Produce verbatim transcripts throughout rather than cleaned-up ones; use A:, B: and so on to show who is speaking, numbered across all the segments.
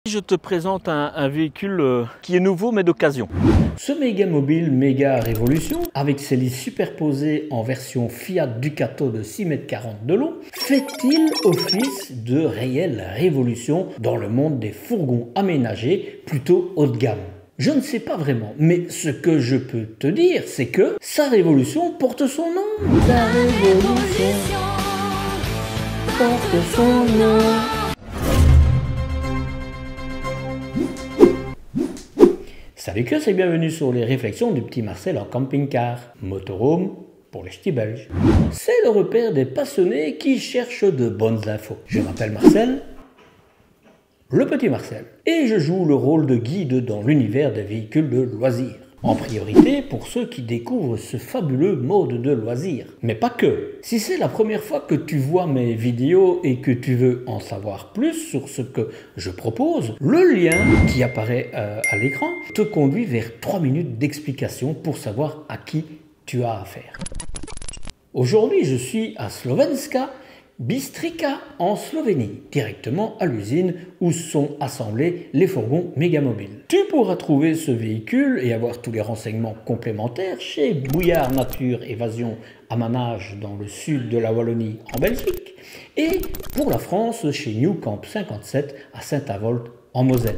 A: Je te présente un, un véhicule euh, qui est nouveau mais d'occasion.
B: Ce Mégamobile Méga Révolution, avec ses lits superposés en version Fiat Ducato de six mètres quarante de long, fait-il office de réelle révolution dans le monde des fourgons aménagés plutôt haut de gamme? Je ne sais pas vraiment, mais ce que je peux te dire, c'est que sa révolution porte son nom. La révolution porte son nom. Salut que c'est bienvenue sur les réflexions du petit Marcel en camping-car. Motorhome pour les ch'tis belges. C'est le repère des passionnés qui cherchent de bonnes infos. Je m'appelle Marcel, le petit Marcel, et je joue le rôle de guide dans l'univers des véhicules de loisirs. En priorité pour ceux qui découvrent ce fabuleux mode de loisir. Mais pas que. Si c'est la première fois que tu vois mes vidéos et que tu veux en savoir plus sur ce que je propose, le lien qui apparaît euh, à l'écran te conduit vers trois minutes d'explication pour savoir à qui tu as affaire. Aujourd'hui, je suis à Slovenska Bistrica en Slovénie, directement à l'usine où sont assemblés les fourgons Mégamobile. Tu pourras trouver ce véhicule et avoir tous les renseignements complémentaires chez Bouillard Nature Évasion à Manage dans le sud de la Wallonie en Belgique et pour la France chez New Camp cinquante-sept à Saint-Avold en Moselle.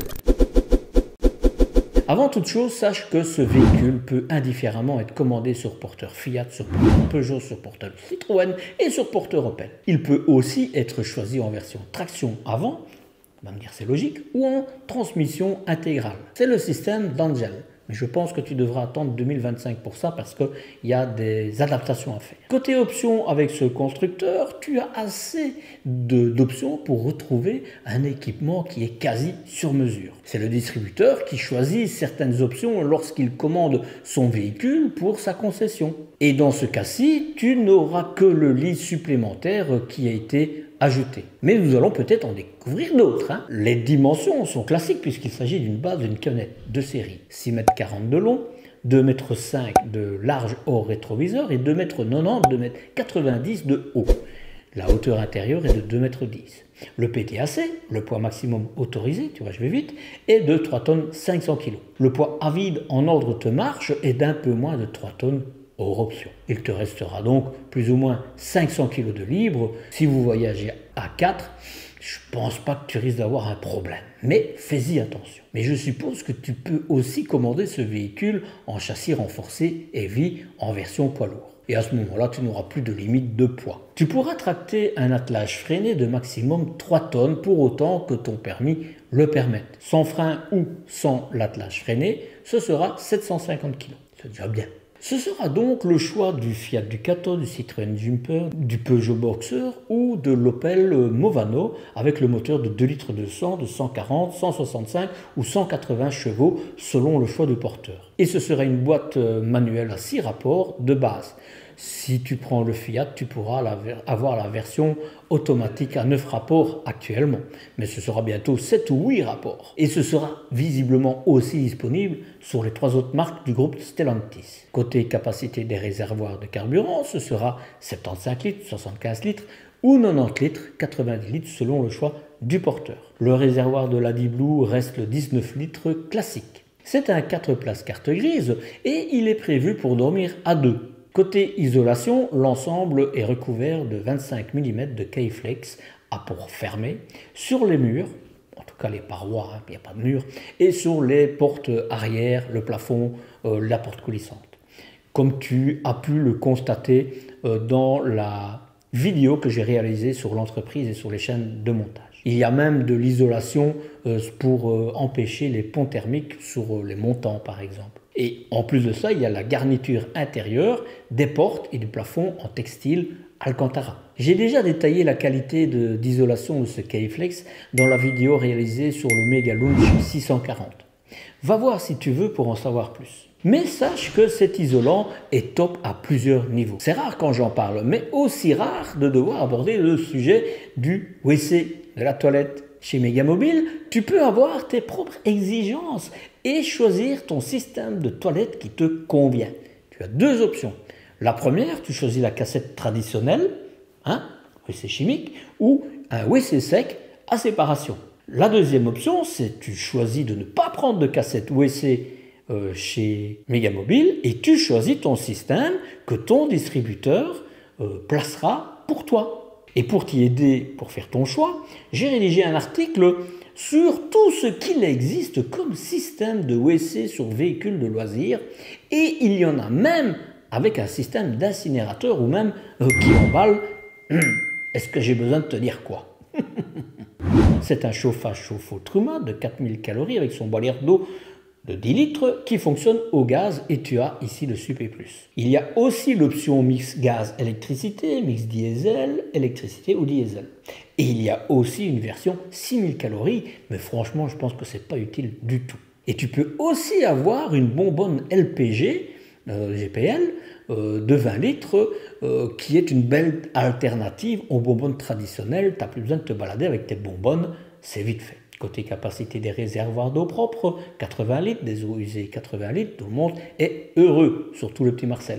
B: Avant toute chose, sache que ce véhicule peut indifféremment être commandé sur porteur Fiat, sur porteur Peugeot, sur porteur Citroën et sur porteur Opel. Il peut aussi être choisi en version traction avant, on va me dire c'est logique, ou en transmission intégrale. C'est le système d'Angel. Mais je pense que tu devras attendre deux mille vingt-cinq pour ça parce qu'il y a des adaptations à faire. Côté options avec ce constructeur, tu as assez d'options pour retrouver un équipement qui est quasi sur mesure. C'est le distributeur qui choisit certaines options lorsqu'il commande son véhicule pour sa concession. Et dans ce cas-ci, tu n'auras que le lit supplémentaire qui a été ajouté. Mais nous allons peut-être en découvrir d'autres. Hein. Les dimensions sont classiques puisqu'il s'agit d'une base d'une camionnette de série. six mètres quarante de long, deux mètres cinq de large hors rétroviseur et deux mètres quatre-vingt-dix, deux mètres quatre-vingt-dix de haut. La hauteur intérieure est de deux mètres dix. Le P T A C, le poids maximum autorisé, tu vois je vais vite, est de trois tonnes cinq cents kilos. Le poids à vide en ordre de marche est d'un peu moins de trois tonnes hors option. Il te restera donc plus ou moins cinq cents kilos de libre. Si vous voyagez à quatre, je pense pas que tu risques d'avoir un problème. Mais fais-y attention. Mais je suppose que tu peux aussi commander ce véhicule en châssis renforcé Heavy en version poids lourd. Et à ce moment-là, tu n'auras plus de limite de poids. Tu pourras tracter un attelage freiné de maximum trois tonnes pour autant que ton permis le permette. Sans frein ou sans l'attelage freiné, ce sera sept cent cinquante kilos. C'est déjà bien. Ce sera donc le choix du Fiat Ducato, du Citroën Jumper, du Peugeot Boxer ou de l'Opel Movano avec le moteur de deux litres deux cents, de cent quarante, cent soixante-cinq ou cent quatre-vingts chevaux selon le choix du porteur. Et ce sera une boîte manuelle à six rapports de base. Si tu prends le Fiat, tu pourras avoir la version automatique à neuf rapports actuellement. Mais ce sera bientôt sept ou huit rapports. Et ce sera visiblement aussi disponible sur les trois autres marques du groupe Stellantis. Côté capacité des réservoirs de carburant, ce sera soixante-quinze litres, soixante-quinze litres ou quatre-vingt-dix litres, quatre-vingt-dix litres selon le choix du porteur. Le réservoir de la D-Blue reste le dix-neuf litres classique. C'est un quatre places carte grise et il est prévu pour dormir à deux. Côté isolation, l'ensemble est recouvert de vingt-cinq millimètres de K-Flex à port fermé sur les murs, en tout cas les parois, il hein, n'y a pas de mur, et sur les portes arrière, le plafond, euh, la porte coulissante. Comme tu as pu le constater euh, dans la vidéo que j'ai réalisée sur l'entreprise et sur les chaînes de montage. Il y a même de l'isolation euh, pour euh, empêcher les ponts thermiques sur euh, les montants par exemple. Et en plus de ça, il y a la garniture intérieure des portes et du plafond en textile Alcantara. J'ai déjà détaillé la qualité d'isolation de, de ce K-Flex dans la vidéo réalisée sur le Mega Launch six cent quarante. Va voir si tu veux pour en savoir plus. Mais sache que cet isolant est top à plusieurs niveaux. C'est rare quand j'en parle, mais aussi rare de devoir aborder le sujet du W C, de la toilette. Chez Mégamobile, tu peux avoir tes propres exigences et choisir ton système de toilette qui te convient. Tu as deux options. La première, tu choisis la cassette traditionnelle, hein, W C chimique, ou un W C sec à séparation. La deuxième option, c'est tu choisis de ne pas prendre de cassette U S B euh, chez Megamobile et tu choisis ton système que ton distributeur euh, placera pour toi. Et pour t'y aider, pour faire ton choix, j'ai rédigé un article sur tout ce qu'il existe comme système de U S B sur véhicules de loisirs, et il y en a même avec un système d'incinérateur ou même euh, qui emballe. Est-ce que j'ai besoin de te dire quoi? C'est un chauffage chauffe-eau Truma de quatre mille calories avec son boiler d'eau de dix litres qui fonctionne au gaz, et tu as ici le Super Plus. Il y a aussi l'option mix gaz-électricité, mix diesel, électricité ou diesel. Et il y a aussi une version six mille calories, mais franchement je pense que c'est pas utile du tout. Et tu peux aussi avoir une bonbonne L P G, euh, G P L, euh, de vingt litres, euh, qui est une belle alternative aux bonbonnes traditionnelles. Tu n'as plus besoin de te balader avec tes bonbonnes, c'est vite fait. Côté capacité des réservoirs d'eau propre, quatre-vingts litres, des eaux usées quatre-vingts litres, tout le monde est heureux, surtout le petit Marcel.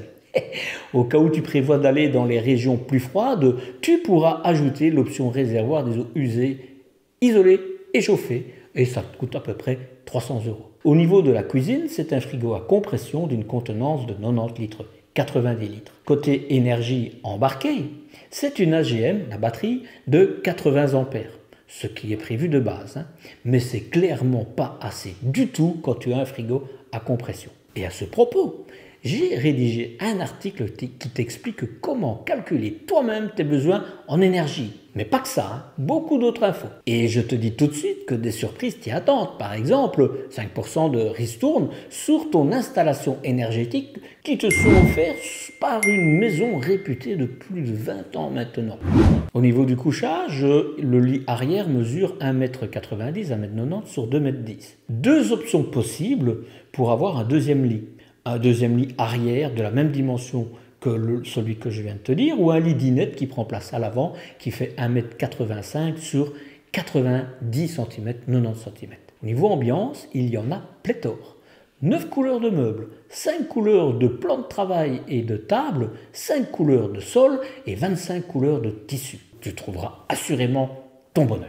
B: Au cas où tu prévois d'aller dans les régions plus froides, tu pourras ajouter l'option réservoir des eaux usées, isolées et chauffées, et ça te coûte à peu près trois cents euros. Au niveau de la cuisine, c'est un frigo à compression d'une contenance de quatre-vingt-dix litres, quatre-vingt-dix litres. Côté énergie embarquée, c'est une A G M, la batterie, de quatre-vingts ampères. Ce qui est prévu de base, hein. Mais c'est clairement pas assez du tout quand tu as un frigo à compression. Et à ce propos, j'ai rédigé un article qui t'explique comment calculer toi-même tes besoins en énergie. Mais pas que ça, hein, beaucoup d'autres infos. Et je te dis tout de suite que des surprises t'y attendent. Par exemple, cinq pour cent de ristourne sur ton installation énergétique qui te sont offerts par une maison réputée de plus de vingt ans maintenant. Au niveau du couchage, le lit arrière mesure un mètre quatre-vingt-dix, un mètre quatre-vingt-dix sur deux mètres dix. Deux options possibles pour avoir un deuxième lit. Un deuxième lit arrière de la même dimension que le, celui que je viens de te dire, ou un lit dinette qui prend place à l'avant, qui fait un mètre quatre-vingt-cinq sur quatre-vingt-dix centimètres, quatre-vingt-dix centimètres. Au niveau ambiance, il y en a pléthore. neuf couleurs de meubles, cinq couleurs de plans de travail et de table, cinq couleurs de sol et vingt-cinq couleurs de tissu. Tu trouveras assurément ton bonheur.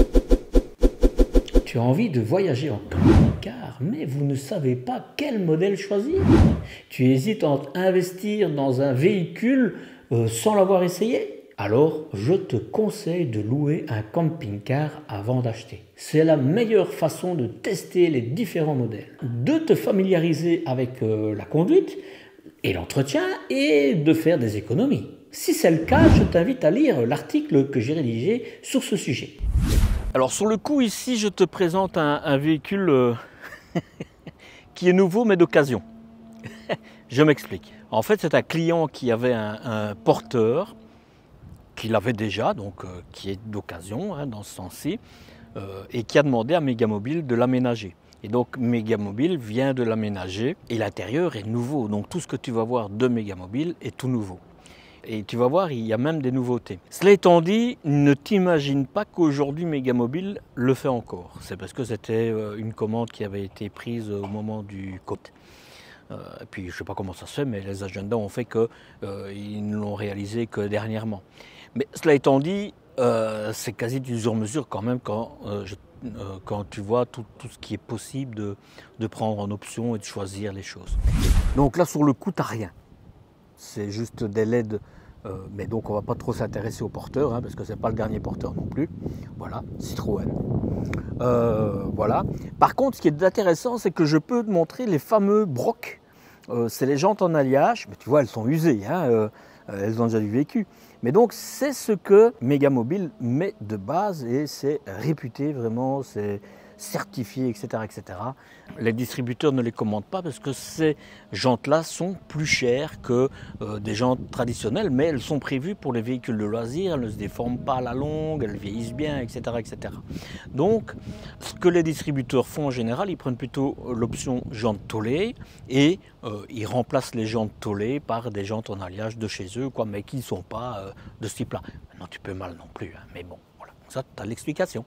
B: Tu as envie de voyager en camping-car, mais vous ne savez pas quel modèle choisir. Tu hésites à investir dans un véhicule euh, sans l'avoir essayé. Alors, je te conseille de louer un camping-car avant d'acheter. C'est la meilleure façon de tester les différents modèles, de te familiariser avec euh, la conduite et l'entretien et de faire des économies. Si c'est le cas, je t'invite à lire l'article que j'ai rédigé sur ce sujet.
A: Alors sur le coup ici, je te présente un, un véhicule euh, qui est nouveau mais d'occasion. Je m'explique. En fait, c'est un client qui avait un, un porteur, qu'il avait déjà, donc euh, qui est d'occasion hein, dans ce sens-ci, euh, et qui a demandé à Megamobile de l'aménager. Et donc Megamobile vient de l'aménager et l'intérieur est nouveau. Donc tout ce que tu vas voir de Megamobile est tout nouveau. Et tu vas voir, il y a même des nouveautés. Cela étant dit, ne t'imagine pas qu'aujourd'hui Megamobile le fait encore. C'est parce que c'était une commande qui avait été prise au moment du Covid. Euh, et puis je ne sais pas comment ça se fait, mais les agendas ont fait qu'ils euh, ne l'ont réalisé que dernièrement. Mais cela étant dit, euh, c'est quasi du sur-mesure quand même quand, euh, je, euh, quand tu vois tout, tout ce qui est possible de, de prendre en option et de choisir les choses. Donc là, sur le coup, tu n'as rien. C'est juste des L E D, euh, mais donc on ne va pas trop s'intéresser au porteur, hein, parce que ce n'est pas le dernier porteur non plus. Voilà, Citroën. Euh, voilà. Par contre, ce qui est intéressant, c'est que je peux te montrer les fameux brocs. Euh, c'est les jantes en alliage, mais tu vois, elles sont usées, hein, euh, elles ont déjà du vécu. Mais donc, c'est ce que Megamobile met de base et c'est réputé vraiment, c'est certifié, et cetera, et cetera. Les distributeurs ne les commandent pas parce que ces jantes-là sont plus chères que euh, des jantes traditionnelles, mais elles sont prévues pour les véhicules de loisirs, elles ne se déforment pas à la longue, elles vieillissent bien, et cetera, et cetera. Donc, ce que les distributeurs font en général, ils prennent plutôt l'option jantes tôlées et euh, ils remplacent les jantes tôlées par des jantes en alliage de chez eux, quoi, mais qui ne sont pas euh, de ce type-là. Non, tu peux mal non plus, hein, mais bon, voilà, ça, tu as l'explication.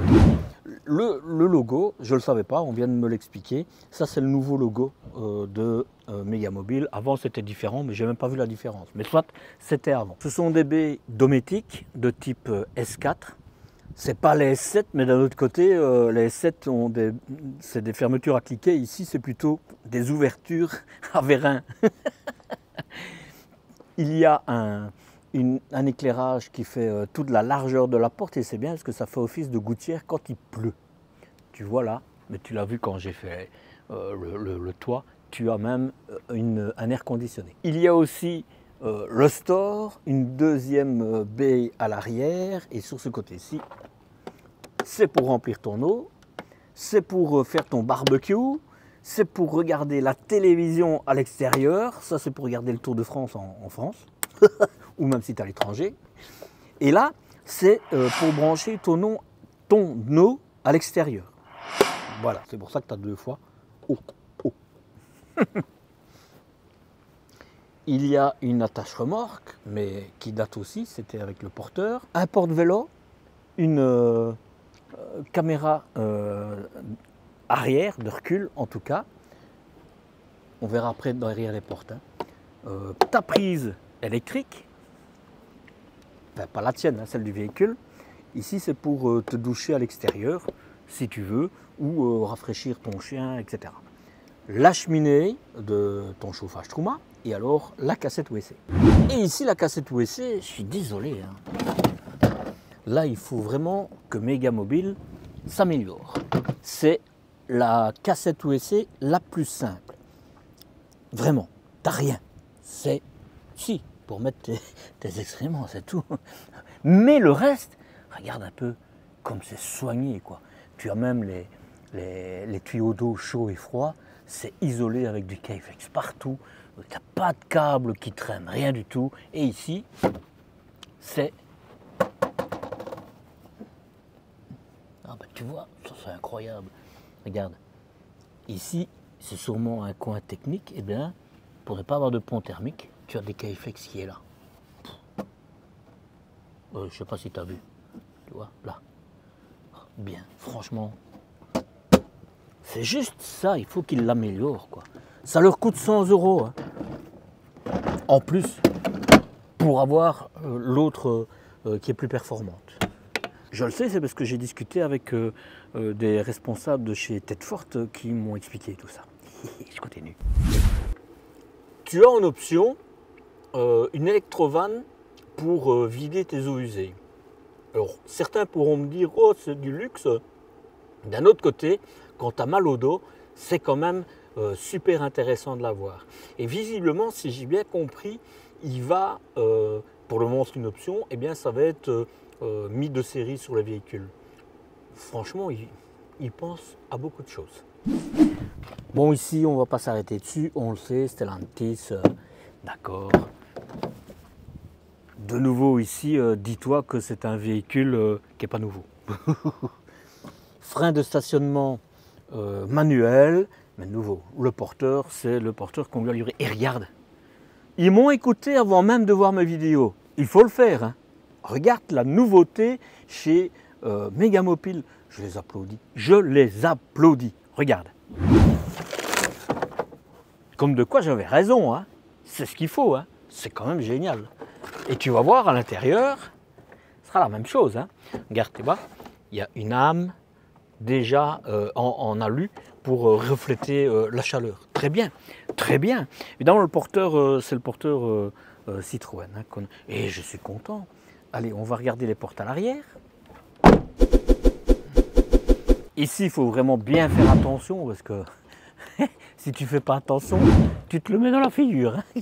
A: Le, le logo, je ne le savais pas, on vient de me l'expliquer. Ça, c'est le nouveau logo euh, de euh, Megamobile. Avant, c'était différent, mais je n'ai même pas vu la différence. Mais soit, c'était avant. Ce sont des baies dométiques de type S quatre C'est pas les S sept, mais d'un autre côté, euh, les S sept, ont des, c'est des fermetures à cliquet. Ici, c'est plutôt des ouvertures à vérin. Il y a un, une, un éclairage qui fait euh, toute la largeur de la porte, et c'est bien parce que ça fait office de gouttière quand il pleut. Tu vois là, mais tu l'as vu quand j'ai fait euh, le, le, le toit, tu as même une, un air conditionné. Il y a aussi euh, le store, une deuxième euh, baie à l'arrière, et sur ce côté-ci, c'est pour remplir ton eau, c'est pour euh, faire ton barbecue, c'est pour regarder la télévision à l'extérieur, ça c'est pour regarder le Tour de France en, en France, ou même si tu es à l'étranger. Et là, c'est euh, pour brancher ton, eau, ton eau à l'extérieur. Voilà, c'est pour ça que tu as deux fois eau. eau. Il y a une attache remorque, mais qui date aussi, c'était avec le porteur. Un porte-vélo, une euh, euh, caméra euh, arrière, de recul en tout cas. On verra après derrière les portes. Hein. Euh, ta prise électrique, enfin, pas la tienne, hein, celle du véhicule. Ici, c'est pour euh, te doucher à l'extérieur, si tu veux, ou euh, rafraîchir ton chien, et cetera. La cheminée de ton chauffage Truma, et alors la cassette U S B. Et ici, la cassette U S B, je suis désolé. Hein. Là, il faut vraiment que Megamobile s'améliore. C'est la cassette U S B la plus simple. Vraiment, t'as rien. C'est, si, pour mettre tes, tes excréments, c'est tout. Mais le reste, regarde un peu comme c'est soigné, quoi. Tu as même les, les, les tuyaux d'eau chaud et froid. C'est isolé avec du K-Flex partout. Tu n'as pas de câble qui traîne, rien du tout. Et ici, c'est... Ah ben tu vois, ça c'est incroyable. Regarde, ici, c'est sûrement un coin technique. Eh bien, pour ne pas avoir de pont thermique, tu as des K-Flex qui est là. Euh, je ne sais pas si tu as vu. Tu vois, là. Bien, franchement... C'est juste ça, il faut qu'ils l'améliorent, quoi. Ça leur coûte cent euros. Hein. En plus, pour avoir euh, l'autre euh, qui est plus performante. Je le sais, c'est parce que j'ai discuté avec euh, euh, des responsables de chez Tête Forte qui m'ont expliqué tout ça. Je continue. Tu as en option euh, une électrovanne pour euh, vider tes eaux usées. Alors, certains pourront me dire, oh, c'est du luxe. D'un autre côté, quand tu as mal au dos, c'est quand même euh, super intéressant de l'avoir. Et visiblement, si j'ai bien compris, il va, euh, pour le moment c'est une option, eh bien ça va être euh, mis de série sur les véhicules. Franchement, il, il pense à beaucoup de choses. Bon, ici, on ne va pas s'arrêter dessus, on le sait, Stellantis, euh, d'accord. De nouveau ici, euh, dis-toi que c'est un véhicule euh, qui n'est pas nouveau. Frein de stationnement euh, manuel, mais nouveau. Le porteur, c'est le porteur qu'on lui a livré. Et regarde, ils m'ont écouté avant même de voir mes vidéos. Il faut le faire. Hein. Regarde la nouveauté chez euh, Megamobile. Je les applaudis. Je les applaudis. Regarde. Comme de quoi j'avais raison. Hein. C'est ce qu'il faut. Hein. C'est quand même génial. Et tu vas voir à l'intérieur, ce sera la même chose. Hein. Regarde, tu vois, il y a une âme déjà euh, en, en alu pour euh, refléter euh, la chaleur. Très bien, très bien. Évidemment, le porteur, euh, c'est le porteur euh, euh, Citroën. Hein, et je suis content. Allez, on va regarder les portes à l'arrière. Ici, il faut vraiment bien faire attention parce que si tu ne fais pas attention, tu te le mets dans la figure. Hein.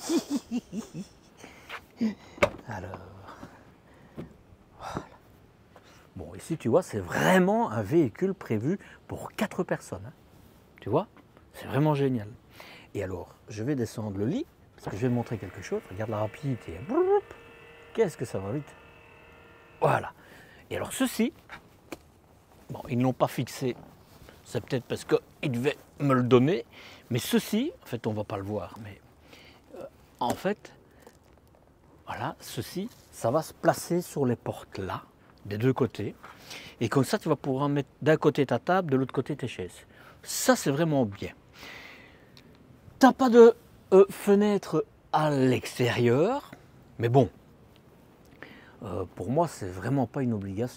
A: Alors, voilà. Bon, ici, tu vois, c'est vraiment un véhicule prévu pour quatre personnes. Hein. Tu vois, c'est vraiment génial. Et alors, je vais descendre le lit, parce que je vais te montrer quelque chose. Regarde la rapidité. Qu'est-ce que ça va vite. Voilà. Et alors, ceci, bon, ils ne l'ont pas fixé. C'est peut-être parce qu'ils devaient me le donner. Mais ceci, en fait, on ne va pas le voir. Mais euh, en fait, voilà, ceci, ça va se placer sur les portes là, des deux côtés. Et comme ça, tu vas pouvoir mettre d'un côté ta table, de l'autre côté tes chaises. Ça, c'est vraiment bien. Tu n'as pas de euh, fenêtre à l'extérieur. Mais bon, euh, pour moi, c'est vraiment pas une obligation.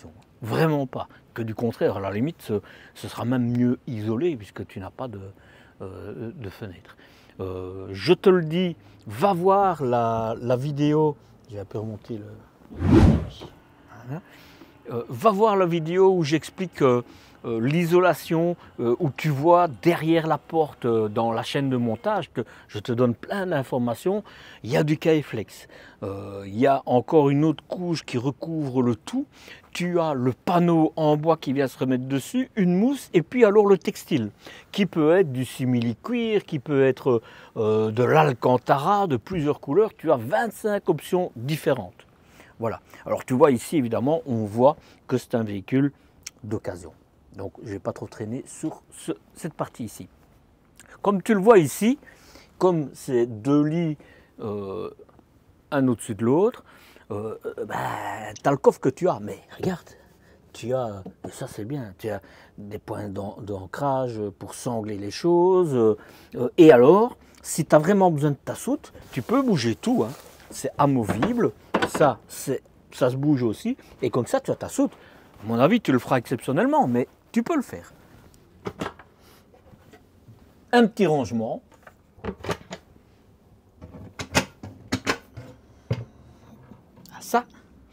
A: vraiment pas. Que du contraire, à la limite, ce, ce sera même mieux isolé puisque tu n'as pas de, euh, de fenêtre. Euh, je te le dis, va voir la, la vidéo. Je vais un peu remonter le. Voilà. Euh, va voir la vidéo où j'explique euh, euh, l'isolation, euh, où tu vois derrière la porte euh, dans la chaîne de montage, que je te donne plein d'informations. Il y a du K-Flex, euh, il y a encore une autre couche qui recouvre le tout. Tu as le panneau en bois qui vient se remettre dessus, une mousse, et puis alors le textile, qui peut être du simili-cuir, qui peut être euh, de l'alcantara, de plusieurs couleurs. Tu as vingt-cinq options différentes. Voilà. Alors tu vois ici, évidemment, on voit que c'est un véhicule d'occasion. Donc je ne vais pas trop traîner sur ce, cette partie ici. Comme tu le vois ici, comme c'est deux lits, euh, un au-dessus de l'autre, euh, bah, tu as le coffre que tu as. Mais regarde, tu as, et ça c'est bien, tu as des points d'ancrage pour sangler les choses. Euh, et alors, si tu as vraiment besoin de ta soute, tu peux bouger tout. Hein. C'est amovible. Ça, ça se bouge aussi, et comme ça, tu as ta soute. À mon avis, tu le feras exceptionnellement, mais tu peux le faire. Un petit rangement. À ça.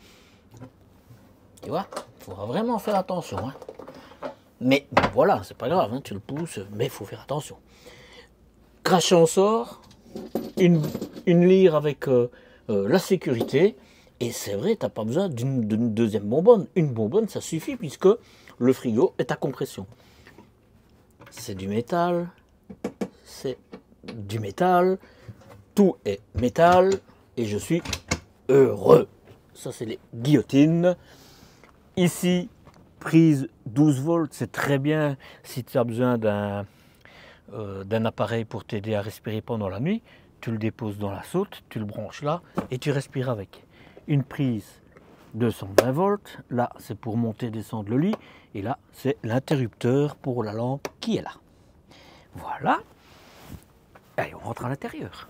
A: Tu vois, il faudra vraiment faire attention. Hein. Mais bon, voilà, c'est pas grave, hein, tu le pousses, mais il faut faire attention. Crash en sort, une, une lyre avec euh, euh, la sécurité. Et c'est vrai, tu n'as pas besoin d'une deuxième bonbonne. Une bonbonne, ça suffit puisque le frigo est à compression. C'est du métal, c'est du métal, tout est métal et je suis heureux. Ça, c'est les guillotines. Ici, prise douze volts, c'est très bien si tu as besoin d'un euh, d'un appareil pour t'aider à respirer pendant la nuit. Tu le déposes dans la soute, tu le branches là et tu respires avec. Une prise deux cent vingt volts, là c'est pour monter et descendre le lit, et là c'est l'interrupteur pour la lampe qui est là. Voilà. Allez, on rentre à l'intérieur.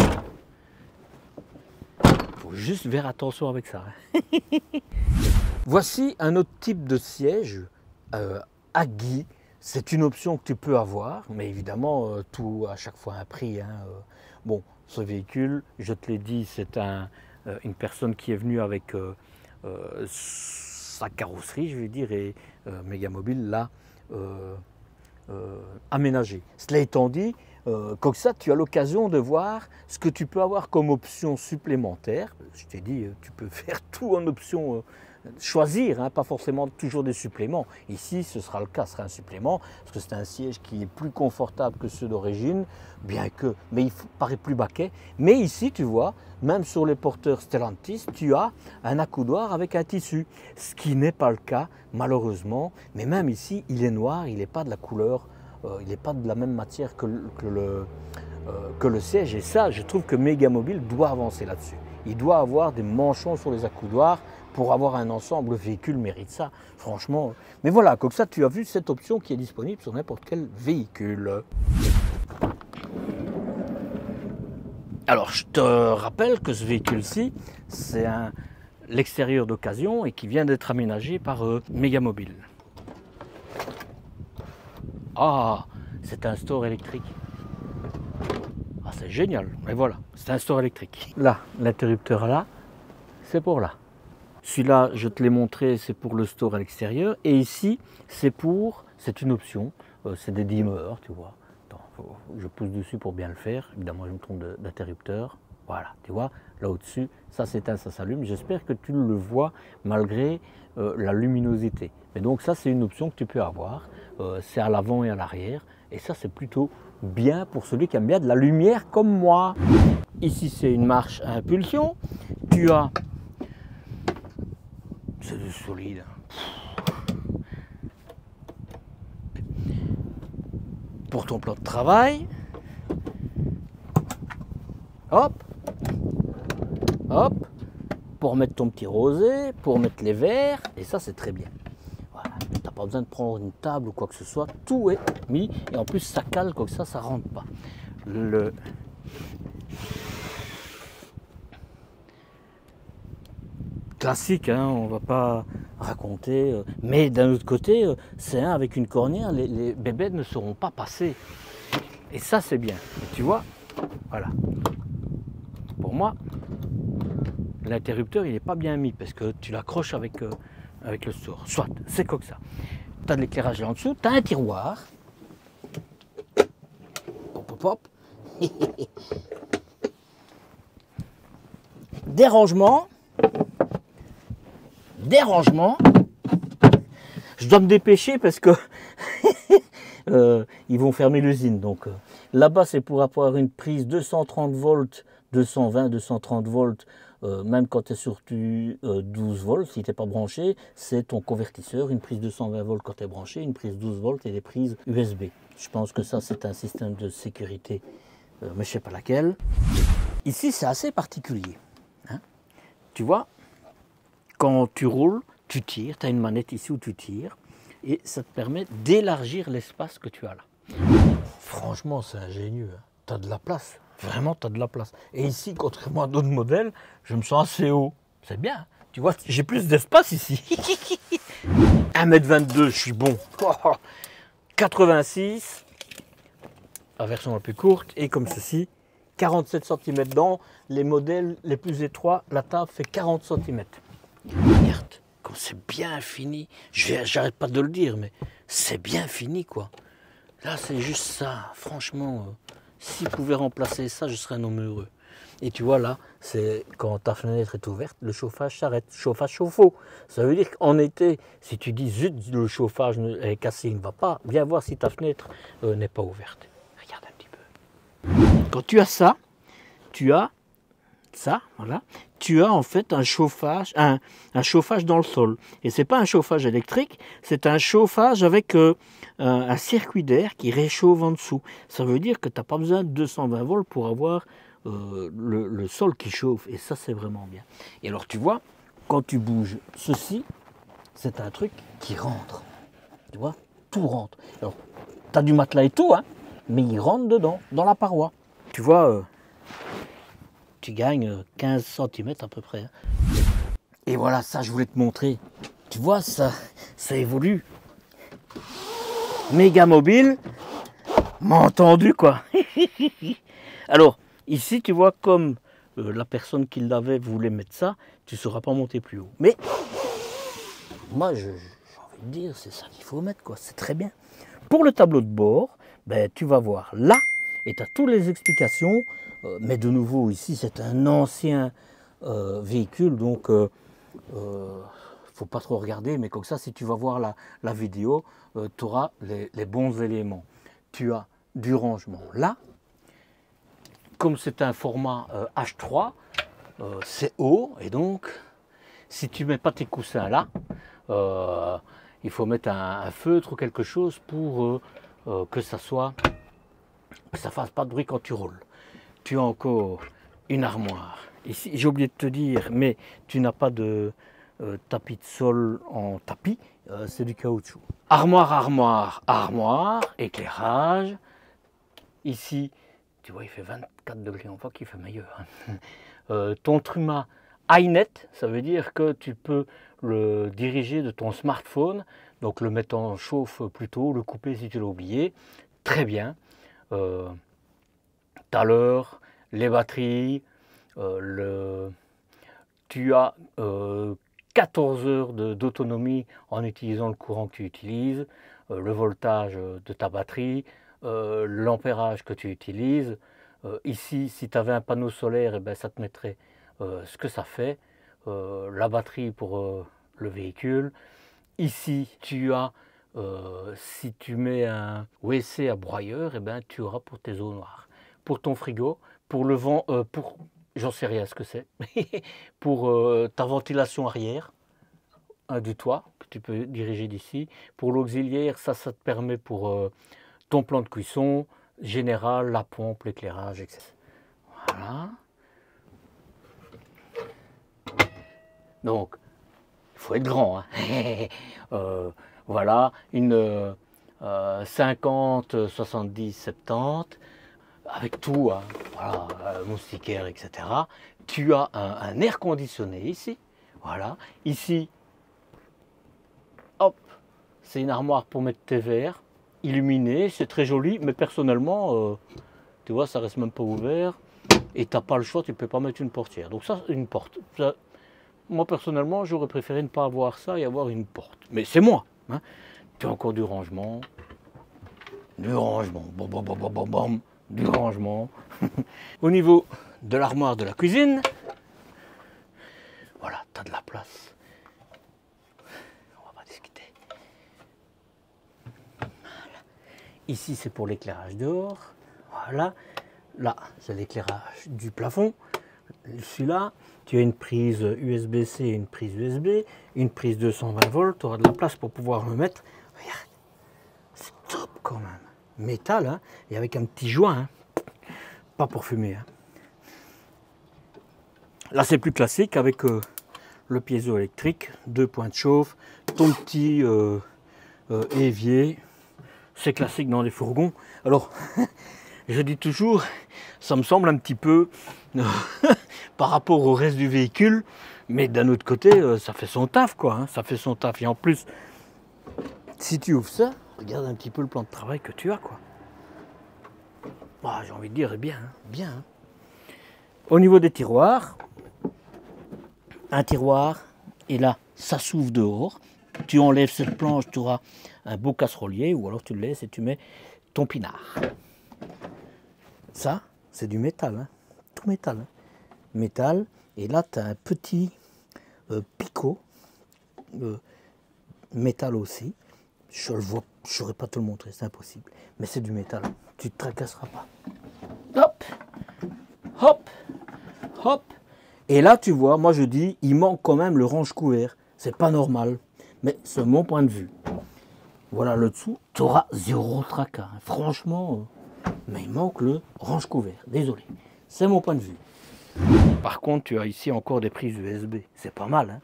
A: Il faut juste faire attention avec ça. Hein. Voici un autre type de siège, euh, Aggie. C'est une option que tu peux avoir, mais évidemment euh, tout à chaque fois un prix. Hein. Euh, bon, ce véhicule, je te l'ai dit, c'est un une personne qui est venue avec euh, euh, sa carrosserie, je vais dire, et euh, Megamobile l'a euh, euh, aménagé. Cela étant dit, euh, comme ça, tu as l'occasion de voir ce que tu peux avoir comme option supplémentaire. Je t'ai dit, tu peux faire tout en option, euh, choisir, hein, pas forcément toujours des suppléments. Ici, ce sera le cas, ce sera un supplément, parce que c'est un siège qui est plus confortable que ceux d'origine, bien que, mais il paraît plus baquet. Mais ici, tu vois, même sur les porteurs Stellantis, tu as un accoudoir avec un tissu, ce qui n'est pas le cas, malheureusement. Mais même ici, il est noir, il n'est pas de la couleur, euh, il n'est pas de la même matière que le, que, le, euh, que le siège. Et ça, je trouve que Megamobile doit avancer là-dessus. Il doit avoir des manchons sur les accoudoirs pour avoir un ensemble. Le véhicule mérite ça, franchement. Mais voilà, comme ça, tu as vu cette option qui est disponible sur n'importe quel véhicule. Alors, je te rappelle que ce véhicule-ci, c'est l'extérieur d'occasion et qui vient d'être aménagé par euh, Megamobile. Ah, c'est un store électrique. Ah, c'est génial. Mais voilà, c'est un store électrique. Là, l'interrupteur là, c'est pour là. Celui-là, je te l'ai montré, c'est pour le store à l'extérieur. Et ici, c'est pour, c'est une option, euh, c'est des dimmers, tu vois. Attends, faut, je pousse dessus pour bien le faire. Évidemment, je me trompe d'interrupteur. Voilà, tu vois, là au-dessus, ça s'éteint, ça s'allume. J'espère que tu le vois malgré euh, la luminosité. Mais donc ça, c'est une option que tu peux avoir. Euh, c'est à l'avant et à l'arrière. Et ça, c'est plutôt bien pour celui qui aime bien de la lumière comme moi. Ici, c'est une marche à impulsion. Tu as... C'est du solide. Pour ton plan de travail. Hop. Hop. Pour mettre ton petit rosé, pour mettre les verres. Et ça, c'est très bien. Voilà. Tu n'as pas besoin de prendre une table ou quoi que ce soit. Tout est mis. Et en plus, ça cale comme ça, ça ne rentre pas. Le... classique, hein, on ne va pas raconter. Euh, mais d'un autre côté, euh, c'est un avec une cornière, les, les bébés ne seront pas passés. Et ça, c'est bien. Et tu vois, voilà. Pour moi, l'interrupteur, il n'est pas bien mis parce que tu l'accroches avec, euh, avec le sort. Soit, c'est comme ça. Tu as de l'éclairage là en dessous, tu as un tiroir. Hop, hop, hop. Des rangements. Des rangements. Je dois me dépêcher parce que euh, ils vont fermer l'usine. Donc euh, là-bas, c'est pour avoir une prise deux cent trente volts, deux cent vingt, deux cent trente volts. Euh, même quand tu es sur du euh, douze volts, si tu n'es pas branché, c'est ton convertisseur, une prise deux cent vingt volts quand tu es branché, une prise douze volts et des prises U S B. Je pense que ça, c'est un système de sécurité, euh, mais je ne sais pas laquelle. Ici, c'est assez particulier. Hein. Tu vois, quand tu roules, tu tires, tu as une manette ici où tu tires, et ça te permet d'élargir l'espace que tu as là. Franchement, c'est ingénieux, hein. Tu as de la place. Vraiment, tu as de la place. Et ici, contrairement à d'autres modèles, je me sens assez haut. C'est bien. Tu vois, j'ai plus d'espace ici. un mètre vingt-deux, je suis bon. quatre-vingt-six, la version la plus courte. Et comme ceci, quarante-sept centimètres dans. Les modèles les plus étroits, la table fait quarante centimètres. Regarde, comme c'est bien fini. J'arrête pas de le dire, mais c'est bien fini, quoi. Là, c'est juste ça. Franchement... Euh, S'il pouvait remplacer ça, je serais un homme heureux. Et tu vois là, c'est quand ta fenêtre est ouverte, le chauffage s'arrête. Chauffage chauffe-eau. Ça veut dire qu'en été, si tu dis zut, le chauffage est cassé, il ne va pas, viens voir si ta fenêtre euh, n'est pas ouverte. Regarde un petit peu. Quand tu as ça, tu as ça, voilà. Tu as en fait un chauffage, un, un chauffage dans le sol. Et c'est pas un chauffage électrique, c'est un chauffage avec euh, un, un circuit d'air qui réchauffe en dessous. Ça veut dire que tu n'as pas besoin de deux cent vingt volts pour avoir euh, le, le sol qui chauffe. Et ça, c'est vraiment bien. Et alors, tu vois, quand tu bouges ceci, c'est un truc qui rentre. Tu vois, tout rentre. Alors, tu as du matelas et tout, hein, mais il rentre dedans, dans la paroi. Tu vois... Euh, tu gagnes quinze centimètres à peu près. Et voilà, ça je voulais te montrer. Tu vois, ça, ça évolue. Méga mobile, m'a entendu quoi. Alors, ici tu vois, comme euh, la personne qui l'avait voulait mettre ça, tu ne sauras pas monter plus haut. Mais, moi j'ai envie de dire, c'est ça qu'il faut mettre quoi, c'est très bien. Pour le tableau de bord, ben, tu vas voir là, et tu as toutes les explications. Euh, mais de nouveau, ici, c'est un ancien euh, véhicule, donc il euh, ne faut pas trop regarder, mais comme ça, si tu vas voir la, la vidéo, euh, tu auras les, les bons éléments. Tu as du rangement là. Comme c'est un format euh, H trois, euh, c'est haut, et donc, si tu ne mets pas tes coussins là, euh, il faut mettre un, un feutre ou quelque chose pour euh, euh, que ça soit, que ça fasse pas de bruit quand tu roules. Tu as encore une armoire. Ici, j'ai oublié de te dire, mais tu n'as pas de euh, tapis de sol en tapis, euh, c'est du caoutchouc. Armoire, armoire, armoire, éclairage. Ici, tu vois, il fait vingt-quatre degrés, on voit qu'il fait meilleur. Hein. Euh, ton Truma iNet, ça veut dire que tu peux le diriger de ton smartphone, donc le mettre en chauffe plutôt, le couper si tu l'as oublié. Très bien. Euh, tu as l'heure, les batteries, euh, le... tu as euh, quatorze heures d'autonomie en utilisant le courant que tu utilises, euh, le voltage de ta batterie, euh, l'ampérage que tu utilises. Euh, ici, si tu avais un panneau solaire, eh ben, ça te mettrait euh, ce que ça fait, euh, la batterie pour euh, le véhicule. Ici, tu as, euh, si tu mets un W C à broyeur, eh ben, tu auras pour tes eaux noires. Pour ton frigo, pour le vent, euh, pour, j'en sais rien ce que c'est, pour euh, ta ventilation arrière hein, du toit, que tu peux diriger d'ici. Pour l'auxiliaire, ça, ça te permet pour euh, ton plan de cuisson, général, la pompe, l'éclairage, et cetera. Voilà. Donc, il faut être grand. Hein. euh, voilà, une euh, cinquante, soixante-dix, soixante-dix, avec tout, hein, voilà, euh, moustiquaire, et cetera. Tu as un, un air conditionné ici, Voilà. Ici, hop, c'est une armoire pour mettre tes verres, illuminée, c'est très joli, mais personnellement, euh, tu vois, ça reste même pas ouvert. Et tu n'as pas le choix, tu ne peux pas mettre une portière. Donc ça, une porte. Ça, moi, personnellement, j'aurais préféré ne pas avoir ça et avoir une porte. Mais c'est moi. Hein. Tu as encore du rangement. Du rangement. Bom, bom, bom, bom, bom, du rangement. Au niveau de l'armoire de la cuisine, voilà, tu as de la place. On va pas discuter. Voilà. Ici, c'est pour l'éclairage dehors. Voilà. Là, c'est l'éclairage du plafond. Celui-là, tu as une prise U S B C et une prise U S B, une prise deux cent vingt volts. Tu auras de la place pour pouvoir le mettre. Regarde, c'est top quand même. Métal, hein, et avec un petit joint. Hein. Pas pour fumer. Hein. Là, c'est plus classique avec euh, le piézoélectrique, deux points de chauffe, ton petit euh, euh, évier. C'est classique dans les fourgons. Alors, je dis toujours, ça me semble un petit peu euh, par rapport au reste du véhicule, mais d'un autre côté, euh, ça fait son taf, quoi. Hein, ça fait son taf. Et en plus, si tu ouvres ça, regarde un petit peu le plan de travail que tu as, quoi. Ah, j'ai envie de dire, bien, hein, bien. Hein. Au niveau des tiroirs, un tiroir, et là, ça s'ouvre dehors. Tu enlèves cette planche, tu auras un beau casserolier, ou alors tu le laisses et tu mets ton pinard. Ça, c'est du métal, hein. Tout métal. Hein. Métal, et là, tu as un petit euh, picot, euh, métal aussi. Je le vois, je ne saurais pas te le montrer, c'est impossible. Mais c'est du métal, tu ne te tracasseras pas. Hop, hop, hop. Et là, tu vois, moi je dis, il manque quand même le range-couvert. C'est pas normal, mais c'est mon point de vue. Voilà, le dessous, tu auras zéro tracas. Hein. Franchement, euh, mais il manque le range-couvert. Désolé, c'est mon point de vue. Par contre, tu as ici encore des prises U S B. C'est pas mal, hein.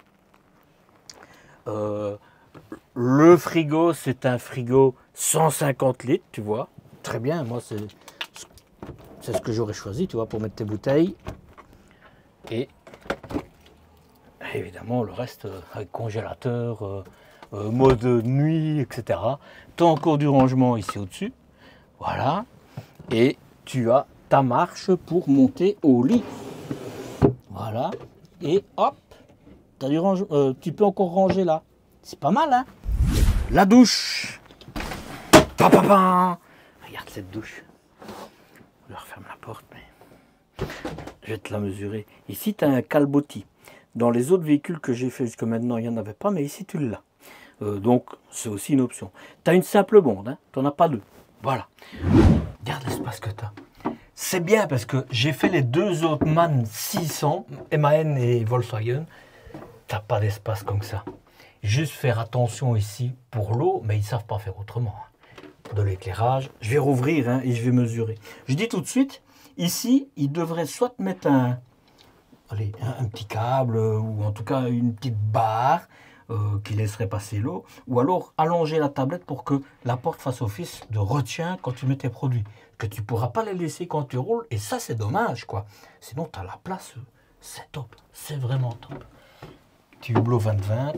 A: Euh, le frigo, c'est un frigo cent cinquante litres, tu vois. Très bien, moi, c'est c'est ce que j'aurais choisi, tu vois, pour mettre tes bouteilles. Et évidemment, le reste euh, avec congélateur, euh, euh, mode nuit, et cetera. Tu as encore du rangement ici au-dessus. Voilà. Et tu as ta marche pour monter au lit. Voilà. Et hop, t'as du range, euh, tu peux encore ranger là. C'est pas mal, hein. La douche. Pa, pa, pa. Regarde cette douche. Je referme la porte, mais je vais te la mesurer. Ici, tu as un calbotis. Dans les autres véhicules que j'ai fait jusque maintenant, il n'y en avait pas, mais ici, tu l'as. Euh, donc, c'est aussi une option. Tu as une simple bonde, hein. Tu n'en as pas deux. Voilà. Regarde l'espace que tu as. C'est bien parce que j'ai fait les deux autres MAN six cents, M A N et Volkswagen. Tu n'as pas d'espace comme ça. Juste faire attention ici pour l'eau, mais ils ne savent pas faire autrement. Hein. De l'éclairage. Je vais rouvrir hein, et je vais mesurer. Je dis tout de suite, ici, ils devraient soit mettre un, allez, un, un petit câble ou en tout cas une petite barre euh, qui laisserait passer l'eau, ou alors allonger la tablette pour que la porte fasse office de retien quand tu mets tes produits. Que tu ne pourras pas les laisser quand tu roules, et ça c'est dommage quoi. Sinon tu as la place, c'est top, c'est vraiment top. Petit hublot vingt vingt.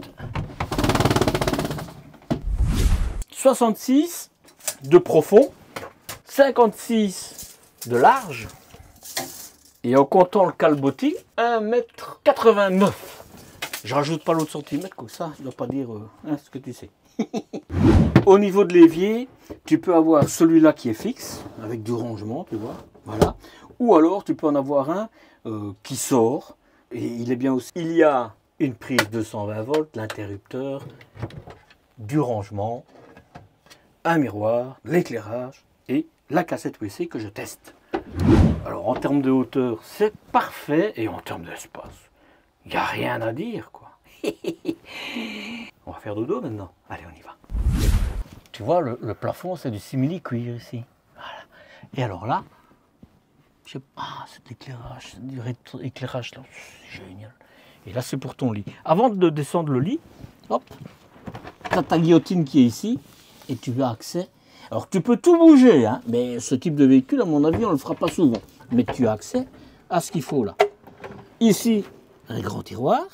A: soixante-six de profond, cinquante-six de large, et en comptant le calbotis, un mètre quatre-vingt-neuf. Je rajoute pas l'autre centimètre, comme ça, je ne dois pas dire euh, hein, ce que tu sais. Au niveau de l'évier, tu peux avoir celui-là qui est fixe, avec du rangement, tu vois, voilà. Ou alors, tu peux en avoir un euh, qui sort, et il est bien aussi. Il y a une prise deux cent vingt volts, l'interrupteur, du rangement, un miroir, l'éclairage et la cassette U S B que je teste. Alors, en termes de hauteur, c'est parfait, et en termes d'espace, il n'y a rien à dire, quoi. On va faire dodo maintenant. Allez, on y va. Tu vois, le, le plafond, c'est du simili-cuir ici. Voilà. Et alors là, je sais pas, ah, c'est de l'éclairage, c'est du éclairage là, c'est génial. Et là, c'est pour ton lit. Avant de descendre le lit, hop, tu as ta guillotine qui est ici, et tu as accès. Alors, tu peux tout bouger, hein, mais ce type de véhicule, à mon avis, on ne le fera pas souvent. Mais tu as accès à ce qu'il faut là. Ici, un grand tiroir.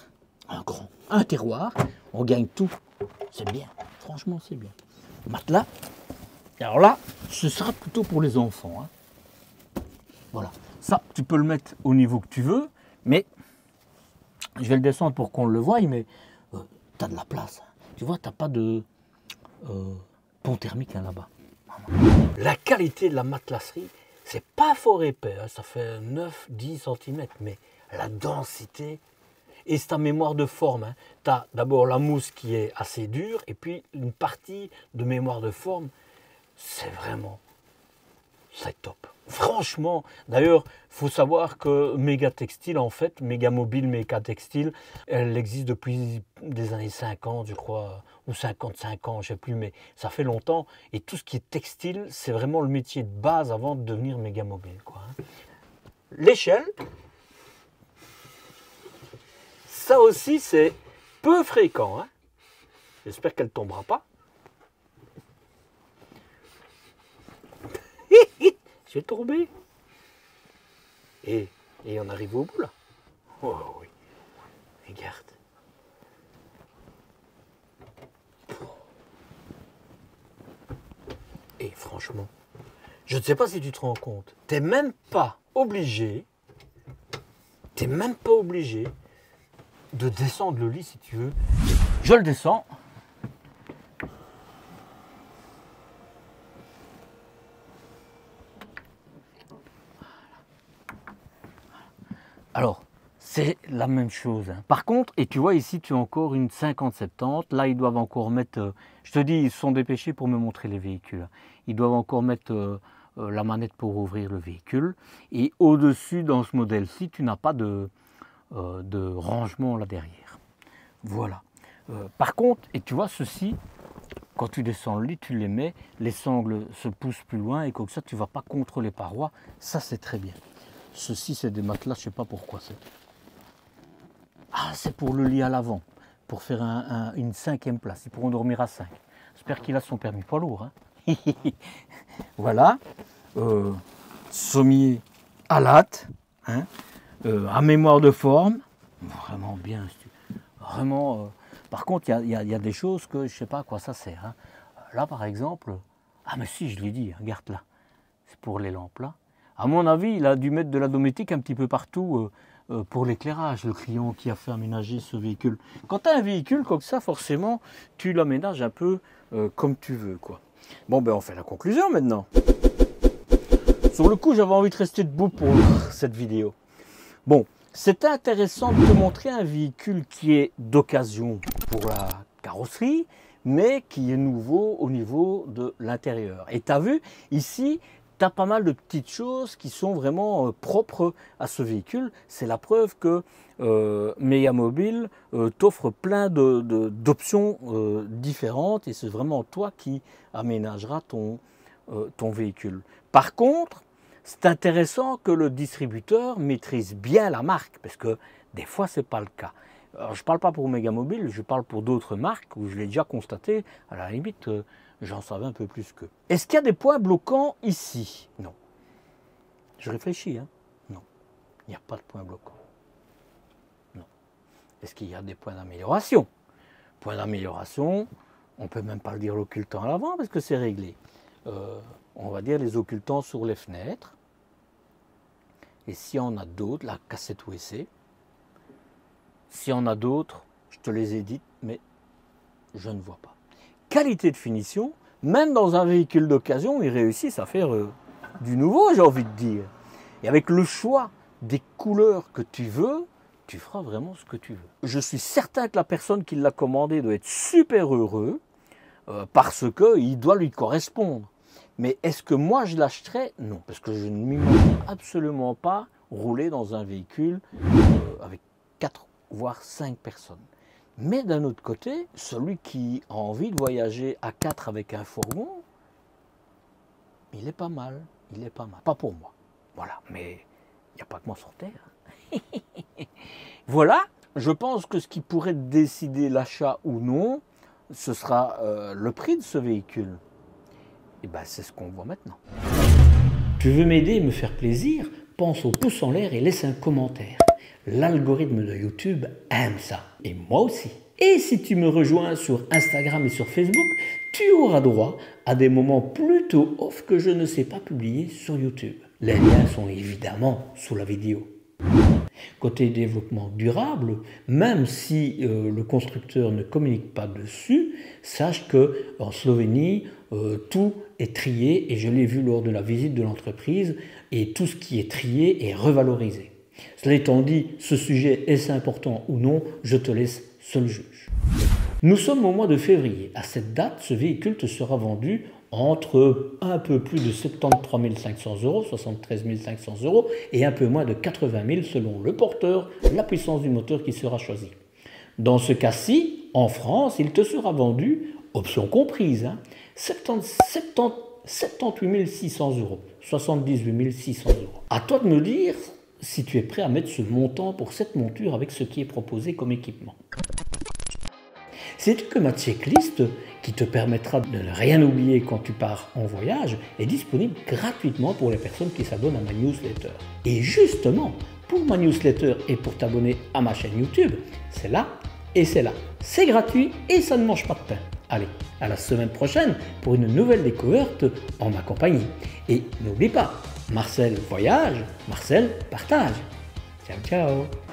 B: un grand, un terroir, on gagne tout. C'est bien, franchement c'est bien. Matelas, alors là, ce sera plutôt pour les enfants. Hein. Voilà, ça tu peux le mettre au niveau que tu veux, mais je vais le descendre pour qu'on le voie, mais euh, tu as de la place. Tu vois, tu n'as pas de euh, pont thermique hein, là-bas. La qualité de la matelasserie, c'est pas fort épais, hein, ça fait neuf à dix centimètres, mais la densité et ta mémoire de forme. Hein. Tu as d'abord la mousse qui est assez dure, et puis une partie de mémoire de forme, c'est vraiment, c'est top. Franchement, d'ailleurs, il faut savoir que Méga Textile, en fait, Méga Mobile, Méga Textile, elle existe depuis des années cinquante, je crois, ou cinquante-cinq ans, je ne sais plus, mais ça fait longtemps. Et tout ce qui est textile, c'est vraiment le métier de base avant de devenir Méga Mobile, quoi. L'échelle, ça aussi, c'est peu fréquent. Hein. J'espère qu'elle ne tombera pas. Je vais tomber. Et, et on arrive au bout là. Oh oui. Regarde. Et franchement, je ne sais pas si tu te rends compte, tu n'es même pas obligé, tu n'es même pas obligé de descendre le lit si tu veux. Je le descends. Alors, c'est la même chose. Hein. Par contre, et tu vois ici, tu as encore une cinquante soixante-dix. Là, ils doivent encore mettre, euh, je te dis, ils se sont dépêchés pour me montrer les véhicules. Ils doivent encore mettre euh, euh, la manette pour ouvrir le véhicule. Et au-dessus, dans ce modèle-ci, tu n'as pas de, euh, de rangement là derrière. Voilà. Euh, par contre, et tu vois, ceci, quand tu descends le lit, tu les mets, les sangles se poussent plus loin et comme ça, tu ne vas pas contre les parois. Ça, c'est très bien. Ceci, c'est des matelas, je ne sais pas pourquoi c'est. Ah, c'est pour le lit à l'avant, pour faire un, un, une cinquième place. Ils pourront dormir à cinq. J'espère qu'il a son permis, pas lourd. Hein. Voilà. Euh, sommier à latte, hein. euh, à mémoire de forme. Vraiment bien. Vraiment. Euh, par contre, il y, y, y a des choses que je ne sais pas à quoi ça sert. Hein. Là, par exemple. Ah, mais si, je l'ai dit, regarde là. C'est pour les lampes là. À mon avis, il a dû mettre de la domotique un petit peu partout euh, euh, pour l'éclairage, le client qui a fait aménager ce véhicule. Quand tu as un véhicule comme ça, forcément, tu l'aménages un peu euh, comme tu veux, quoi. Bon, ben on fait la conclusion maintenant. Sur le coup, j'avais envie de rester debout pour cette vidéo. Bon, c'est intéressant de te montrer un véhicule qui est d'occasion pour la carrosserie, mais qui est nouveau au niveau de l'intérieur. Et tu as vu, ici, tu as pas mal de petites choses qui sont vraiment euh, propres à ce véhicule. C'est la preuve que euh, Méga Mobile euh, t'offre plein de, de, d'options euh, différentes et c'est vraiment toi qui aménageras ton, euh, ton véhicule. Par contre, c'est intéressant que le distributeur maîtrise bien la marque parce que des fois, ce n'est pas le cas. Alors, je ne parle pas pour Méga Mobile, je parle pour d'autres marques où je l'ai déjà constaté, à la limite, euh, j'en savais un peu plus qu'eux. Est-ce qu'il y a des points bloquants ici? Non. Je réfléchis, hein? Non. Il n'y a pas de points bloquants. Non. Est-ce qu'il y a des points d'amélioration? Points d'amélioration, on ne peut même pas le dire l'occultant à l'avant parce que c'est réglé. Euh, on va dire les occultants sur les fenêtres. Et s'il y en a d'autres, la cassette U S B. S'il y en a d'autres, je te les ai dites, mais je ne vois pas. Qualité de finition, même dans un véhicule d'occasion, ils réussissent à faire euh, du nouveau, j'ai envie de dire. Et avec le choix des couleurs que tu veux, tu feras vraiment ce que tu veux. Je suis certain que la personne qui l'a commandé doit être super heureux euh, parce qu'il doit lui correspondre. Mais est-ce que moi je l'achèterais? Non, parce que je ne m'imagine absolument pas rouler dans un véhicule euh, avec quatre voire cinq personnes. Mais d'un autre côté, celui qui a envie de voyager à quatre avec un fourgon, il est pas mal, il est pas mal. Pas pour moi, voilà, mais il n'y a pas que moi sur Terre. Voilà, je pense que ce qui pourrait décider l'achat ou non, ce sera euh, le prix de ce véhicule. Et bien, c'est ce qu'on voit maintenant. Tu veux m'aider et me faire plaisir? Pense au pouce en l'air et laisse un commentaire. L'algorithme de YouTube aime ça, et moi aussi. Et si tu me rejoins sur Instagram et sur Facebook, tu auras droit à des moments plutôt off que je ne sais pas publier sur YouTube. Les liens sont évidemment sous la vidéo. Côté développement durable, même si euh, le constructeur ne communique pas dessus, sache qu'en Slovénie, euh, tout est trié, et je l'ai vu lors de la visite de l'entreprise, et tout ce qui est trié est revalorisé. Cela étant dit, ce sujet, est-ce important ou non, je te laisse seul juge. Nous sommes au mois de février. À cette date, ce véhicule te sera vendu entre un peu plus de soixante-treize mille cinq cents euros, soixante-treize mille cinq cents euros, et un peu moins de quatre-vingt mille selon le porteur, la puissance du moteur qui sera choisi. Dans ce cas-ci, en France, il te sera vendu, option comprise, hein, soixante-dix-huit mille six cents euros, soixante-dix-huit mille six cents euros. À toi de me dire si tu es prêt à mettre ce montant pour cette monture avec ce qui est proposé comme équipement. Sais-tu que ma checklist, qui te permettra de ne rien oublier quand tu pars en voyage, est disponible gratuitement pour les personnes qui s'abonnent à ma newsletter. Et justement, pour ma newsletter et pour t'abonner à ma chaîne YouTube, c'est là et c'est là. C'est gratuit et ça ne mange pas de pain. Allez, à la semaine prochaine pour une nouvelle découverte en ma compagnie. Et n'oublie pas, Marcel voyage, Marcel partage. Ciao, ciao.